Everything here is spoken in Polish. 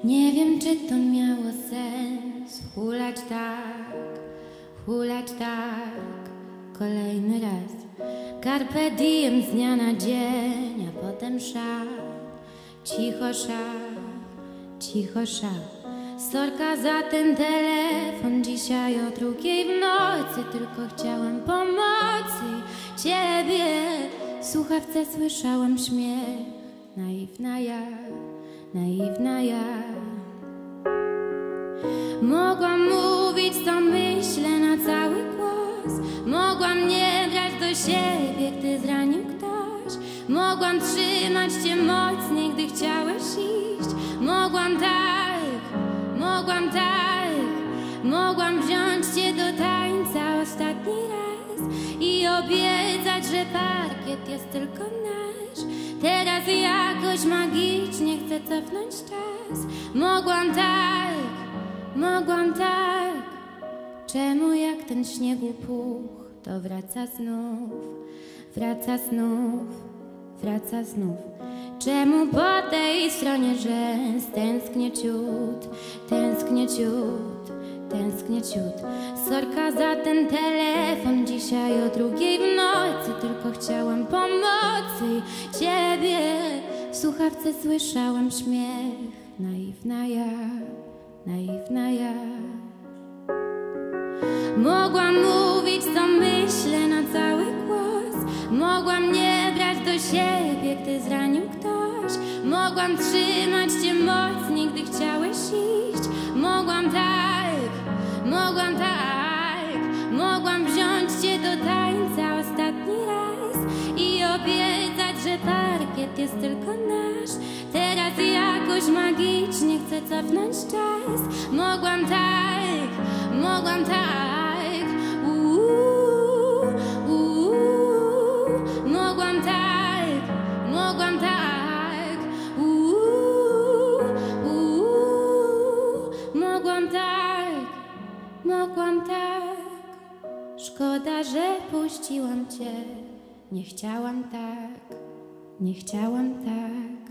Nie wiem, czy to miało sens hulać tak kolejny raz. Carpe diem z dnia na dzień, a potem szach, cicho szach. Sorka za ten telefon dzisiaj o 2:00 w nocy. Tylko chciałam pomocy ciebie. W słuchawce słyszałam śmiech. Naiwna ja. Mogłam mówić, co myślę na cały głos. Mogłam nie brać do siebie, gdy zranił ktoś. Mogłam trzymać cię mocniej, gdy chciałeś iść. Mogłam wziąć cię do tańca ostatni raz i obiecać, że parkiet jest tylko nasz. Teraz jakoś magicznie chcę cofnąć czas. Mogłam tak. Czemu jak ten śniegu puch, to wraca znów. Czemu po tej stronie rzęs tęsknię ciut. Sorka za ten telefon dzisiaj o 2:00 w nocy. Tylko chciałam pomocy ciebie. W słuchawce słyszałam śmiech. Naiwna ja. Mogłam mówić, co myślę na cały głos. Mogłam nie brać do siebie, gdy zranił ktoś. Mogłam trzymać cię mocniej, gdy chciałeś iść. Mogłam wziąć cię do tańca ostatni raz i obiecać, że parkiet jest tylko nasz. Teraz jakoś magicznie chcę cofnąć czas. Mogłam tak. Mogłam tak. Szkoda, że puściłam cię. Nie chciałam tak.